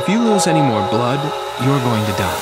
If you lose any more blood, you're going to die.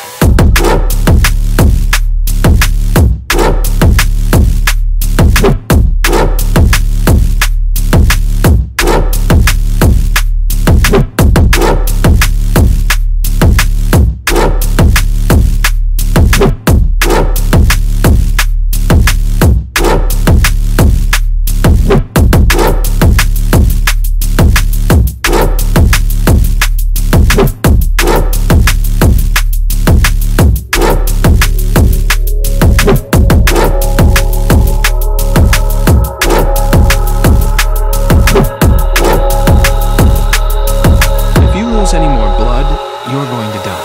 Any more blood, you're going to die.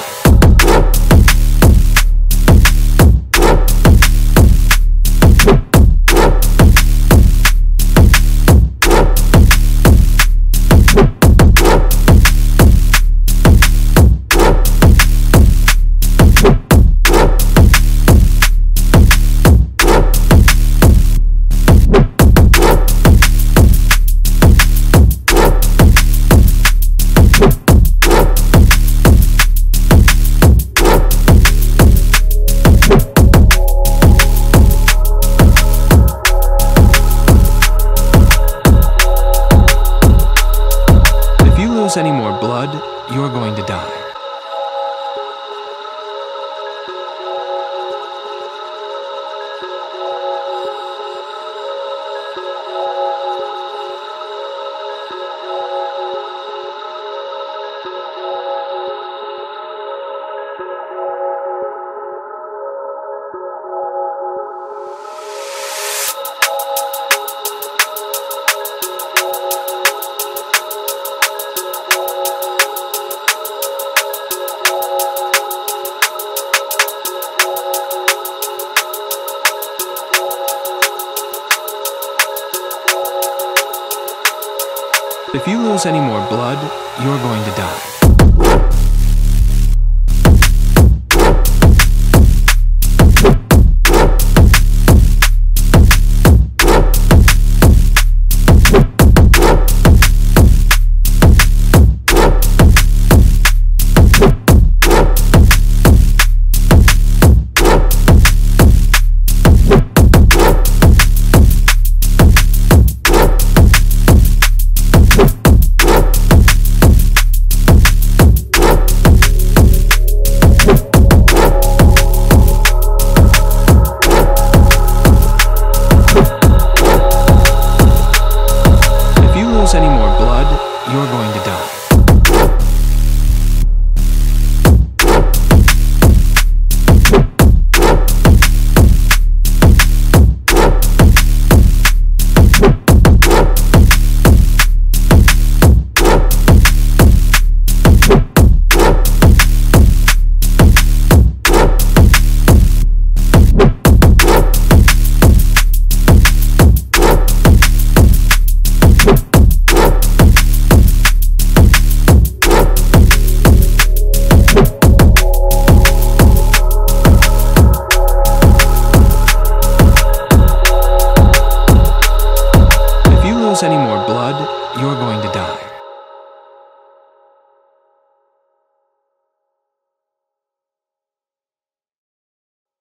Any more blood, you're going to die. If you lose any more blood, you're going to die. Any more blood, you're going to die. Any more blood, you're going to die.